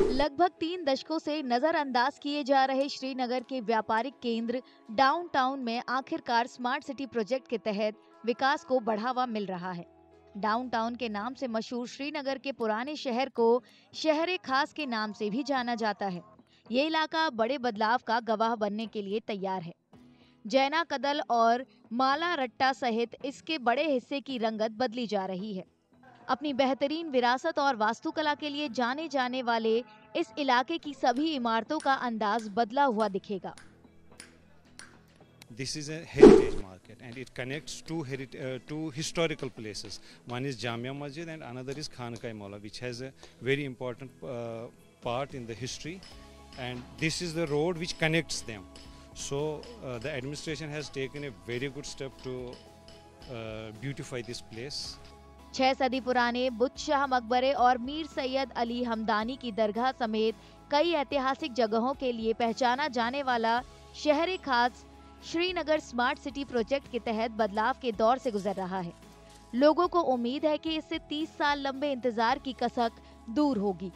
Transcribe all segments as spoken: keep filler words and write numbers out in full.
लगभग तीन दशकों से नजरअंदाज किए जा रहे श्रीनगर के व्यापारिक केंद्र डाउनटाउन में आखिरकार स्मार्ट सिटी प्रोजेक्ट के तहत विकास को बढ़ावा मिल रहा है। डाउनटाउन के नाम से मशहूर श्रीनगर के पुराने शहर को शहर खास के नाम से भी जाना जाता है। ये इलाका बड़े बदलाव का गवाह बनने के लिए तैयार है। जैना कदल और माला रट्टा सहित इसके बड़े हिस्से की रंगत बदली जा रही है। अपनी बेहतरीन विरासत और वास्तुकला के लिए जाने जाने वाले इस इलाके की सभी इमारतों का अंदाज बदला हुआ दिखेगा। This is a heritage market and it connects two, heri- uh, two historical places. One is Jamia Masjid and another is Khankai-e-Maula, which has a very important uh, part in the history, and this is the road which connects them. So uh, the administration has taken a very good step to uh, beautify this place. छह सदी पुराने बुत शाह मकबरे और मीर सैयद अली हमदानी की दरगाह समेत कई ऐतिहासिक जगहों के लिए पहचाना जाने वाला शहर खास श्रीनगर स्मार्ट सिटी प्रोजेक्ट के तहत बदलाव के दौर से गुजर रहा है। लोगों को उम्मीद है कि इससे तीस साल लंबे इंतजार की कसक दूर होगी।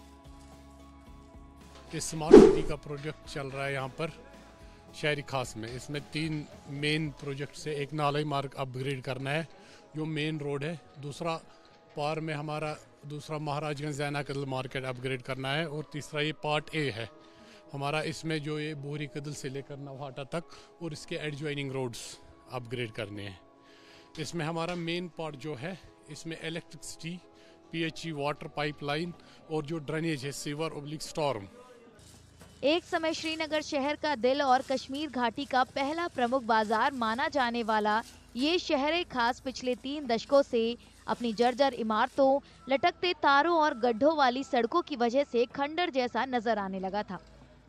इस स्मार्ट सिटी का प्रोजेक्ट चल रहा है यहाँ पर शहरी खास में। इसमें तीन मेन प्रोजेक्ट से एक नालाई मार्ग अपग्रेड करना है जो मेन रोड है, दूसरा पार में हमारा दूसरा महाराजगंज जैना कदल मार्केट अपग्रेड करना है, और तीसरा ये पार्ट ए है हमारा, इसमें जो ये बोहरी कदल से लेकर नवहाटा तक और इसके एडजॉइनिंग रोड्स अपग्रेड करने हैं। इसमें हमारा मेन पार्ट जो है इसमें इलेक्ट्रिसिटी, पीएचई वाटर पाइपलाइन और जो ड्रेनेज है सीवर ओब्लिक स्टॉर्म। एक समय श्रीनगर शहर का दिल और कश्मीर घाटी का पहला प्रमुख बाजार माना जाने वाला ये शहर खास पिछले तीन दशकों से अपनी जर्जर इमारतों, लटकते तारों और गड्ढों वाली सड़कों की वजह से खंडर जैसा नजर आने लगा था।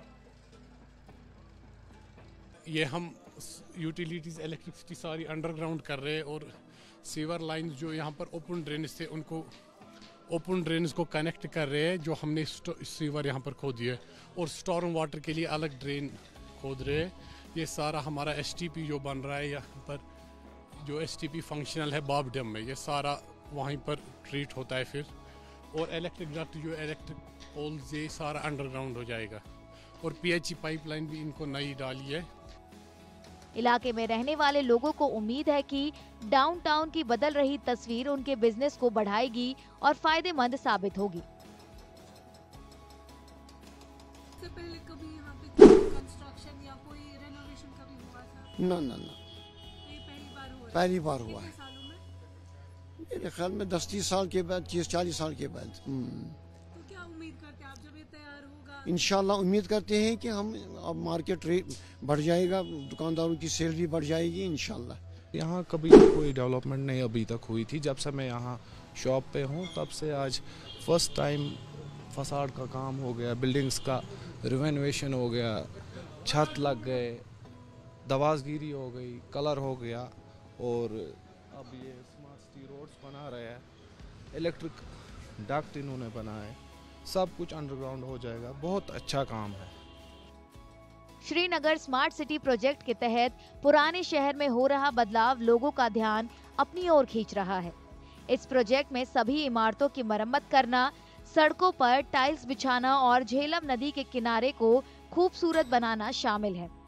ये हम यूटिलिटीज इलेक्ट्रिसिटी सारी अंडरग्राउंड कर रहे हैं और सीवर लाइन जो यहाँ पर ओपन ड्रेनेज थे उनको ओपन ड्रेनेज को कनेक्ट कर रहे हैं, जो हमने सीवर यहाँ पर खोद दिए, और स्टॉर्म वाटर के लिए अलग ड्रेन खोद रहे हैं। ये सारा हमारा एसटीपी जो बन रहा है यहाँ पर, जो एसटीपी फंक्शनल है बाब डैम में, ये सारा वहीं पर ट्रीट होता है फिर, और इलेक्ट्रिक डक्ट जो इलेक्ट्रिक पोल्स ये सारा अंडरग्राउंड हो जाएगा, और पीएचई पाइपलाइन भी इनको नई डाली है। इलाके में रहने वाले लोगों को उम्मीद है कि डाउनटाउन की बदल रही तस्वीर उनके बिजनेस को बढ़ाएगी और फायदेमंद साबित होगी। इससे पहले कभी यहाँ पे कोई कंस्ट्रक्शन या कोई रेनोवेशन कभी हुआ था? ना ना ना, ये पहली बार हुआ है। पहली बार हुआ है। सालों में? मेरे ख्याल में दस तीस साल के बाद, तीस चालीस साल के बाद। तो क्या उम्मीद करते हैं आप जब ये तैयार होगा? इंशाल्लाह उम्मीद करते हैं कि हम अब मार्केट रेट बढ़ जाएगा, दुकानदारों की सेल भी बढ़ जाएगी इंशाल्लाह। यहाँ कभी कोई डेवलपमेंट नहीं अभी तक हुई थी। जब से मैं यहाँ शॉप पे हूँ तब से आज फर्स्ट टाइम फसाड का काम हो गया, बिल्डिंग्स का रिनोवेशन हो गया, छत लग गए, दवासगिरी हो गई, कलर हो गया, और अब ये स्मार्ट सिटी रोड्स बना रहे हैं, इलेक्ट्रिक डक्ट इन्होंने बनाए, सब कुछ अंडरग्राउंड हो जाएगा। बहुत अच्छा काम है। श्रीनगर स्मार्ट सिटी प्रोजेक्ट के तहत पुराने शहर में हो रहा बदलाव लोगों का ध्यान अपनी ओर खींच रहा है। इस प्रोजेक्ट में सभी इमारतों की मरम्मत करना, सड़कों पर टाइल्स बिछाना और झेलम नदी के किनारे को खूबसूरत बनाना शामिल है।